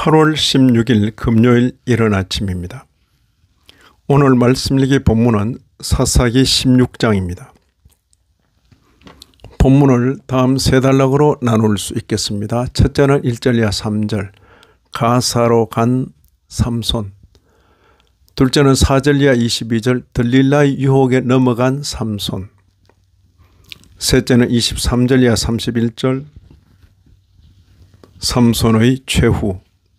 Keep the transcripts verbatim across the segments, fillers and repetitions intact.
팔월 십육일 금요일 이른 아침입니다. 오늘 말씀 읽기 본문은 사사기 십육 장입니다. 본문을 다음 세 단락으로 나눌 수 있겠습니다. 첫째는 일 절 이하 삼 절 가사로 간 삼손, 둘째는 사 절 이하 이십이 절 들릴라의 유혹에 넘어간 삼손, 셋째는 이십삼 절 이하 삼십일 절 삼손의 최후.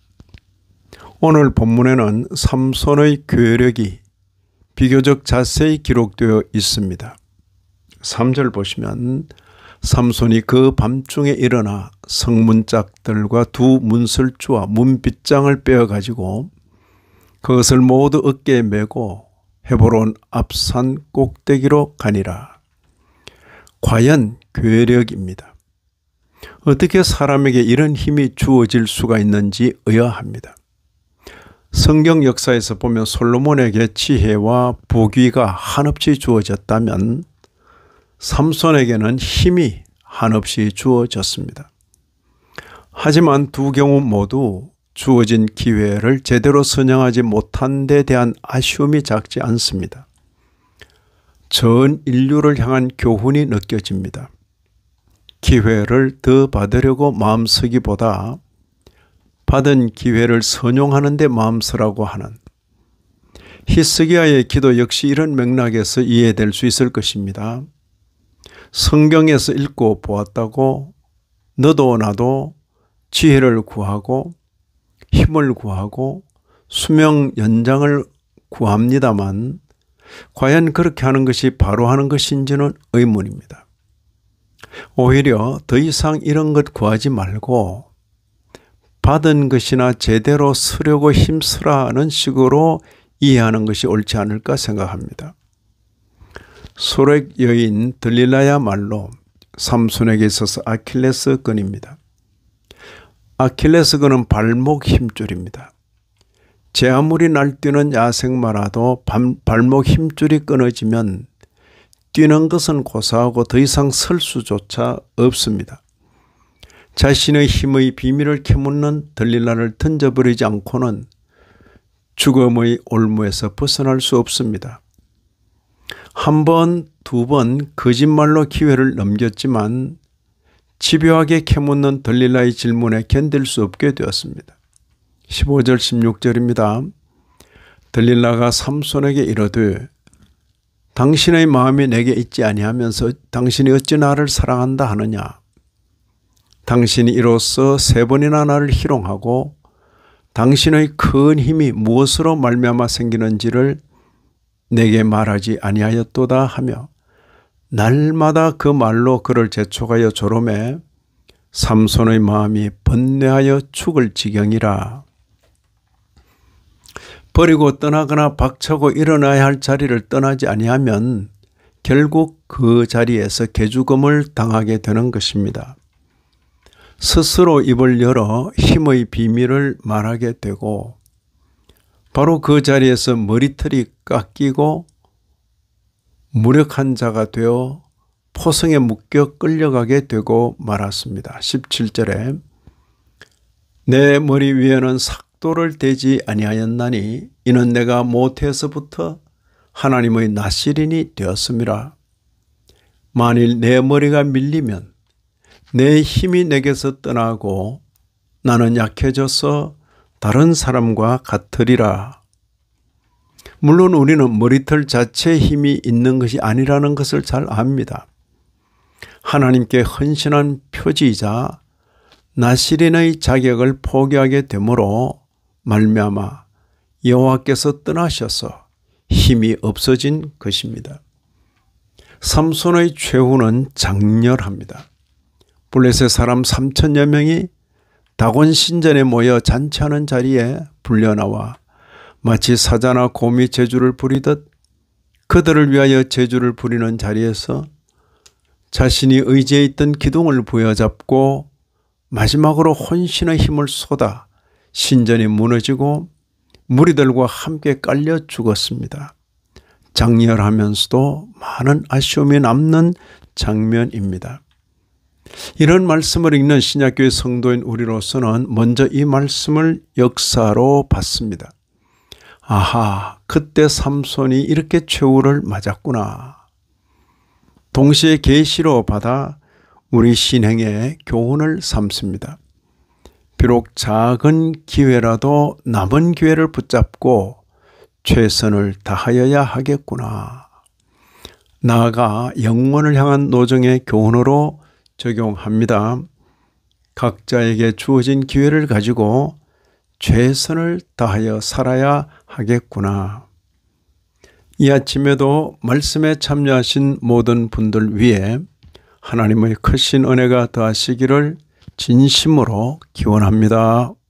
오늘 본문에는 삼손의 괴력이 비교적 자세히 기록되어 있습니다. 삼 절 보시면 삼손이 그 밤중에 일어나 성문짝들과 두 문설주와 문빗장을 빼어가지고 그것을 모두 어깨에 메고 헤브론 앞산 꼭대기로 가니라. 과연 괴력입니다. 어떻게 사람에게 이런 힘이 주어질 수가 있는지 의아합니다. 성경 역사에서 보면 솔로몬에게 지혜와 부귀가 한없이 주어졌다면 삼손에게는 힘이 한없이 주어졌습니다. 하지만 두 경우 모두 주어진 기회를 제대로 선영하지 못한 데 대한 아쉬움이 작지 않습니다. 전 인류를 향한 교훈이 느껴집니다. 기회를 더 받으려고 마음쓰기보다 받은 기회를 선용하는 데 마음쓰라고 하는 히스기야의 기도 역시 이런 맥락에서 이해될 수 있을 것입니다. 성경에서 읽고 보았다고 너도 나도 지혜를 구하고 힘을 구하고 수명 연장을 구합니다만 과연 그렇게 하는 것이 바로 하는 것인지는 의문입니다. 오히려 더 이상 이런 것 구하지 말고 받은 것이나 제대로 쓰려고 힘쓰라는 식으로 이해하는 것이 옳지 않을까 생각합니다. 소렉 여인 들릴라야말로 삼손에게 있어서 아킬레스건입니다. 아킬레스건은 발목 힘줄입니다. 제 아무리 날뛰는 야생마라도 발목 힘줄이 끊어지면 뛰는 것은 고사하고 더 이상 설 수조차 없습니다. 자신의 힘의 비밀을 캐묻는 들릴라를 던져버리지 않고는 죽음의 올무에서 벗어날 수 없습니다. 한 번, 두 번 거짓말로 기회를 넘겼지만 집요하게 캐묻는 들릴라의 질문에 견딜 수 없게 되었습니다. 십오 절 십육 절입니다. 들릴라가 삼손에게 이르되 당신의 마음이 내게 있지 아니하면서 당신이 어찌 나를 사랑한다 하느냐. 당신이 이로써 세 번이나 나를 희롱하고 당신의 큰 힘이 무엇으로 말미암아 생기는지를 내게 말하지 아니하였도다 하며 날마다 그 말로 그를 재촉하여 조롱해 삼손의 마음이 번뇌하여 죽을 지경이라. 버리고 떠나거나 박차고 일어나야 할 자리를 떠나지 아니하면 결국 그 자리에서 개죽음을 당하게 되는 것입니다. 스스로 입을 열어 힘의 비밀을 말하게 되고 바로 그 자리에서 머리털이 깎이고 무력한 자가 되어 포성에 묶여 끌려가게 되고 말았습니다. 십칠 절에 내 머리 위에는 삭도를 대지 아니하였나니 이는 내가 모태에서부터 하나님의 나시린이 되었음이라. 만일 내 머리가 밀리면 내 힘이 내게서 떠나고 나는 약해져서 다른 사람과 같으리라. 물론 우리는 머리털 자체의 힘이 있는 것이 아니라는 것을 잘 압니다. 하나님께 헌신한 표지이자 나시린의 자격을 포기하게 되므로 말미암아 여호와께서 떠나셔서 힘이 없어진 것입니다. 삼손의 최후는 장렬합니다. 블레셋 사람 삼천여 명이 다곤 신전에 모여 잔치하는 자리에 불려나와 마치 사자나 곰이 제주를 부리듯 그들을 위하여 제주를 부리는 자리에서 자신이 의지해 있던 기둥을 부여잡고 마지막으로 혼신의 힘을 쏟아 신전이 무너지고 무리들과 함께 깔려 죽었습니다. 장렬하면서도 많은 아쉬움이 남는 장면입니다. 이런 말씀을 읽는 신약교회 성도인 우리로서는 먼저 이 말씀을 역사로 봤습니다. 아하, 그때 삼손이 이렇게 최후를 맞았구나. 동시에 계시로 받아 우리 신행의 교훈을 삼습니다. 비록 작은 기회라도 남은 기회를 붙잡고 최선을 다하여야 하겠구나. 나아가 영원을 향한 노정의 교훈으로 적용합니다. 각자에게 주어진 기회를 가지고 최선을 다하여 살아야 하겠구나. 이 아침에도 말씀에 참여하신 모든 분들 위해 하나님의 크신 은혜가 더하시기를 진심으로 기원합니다.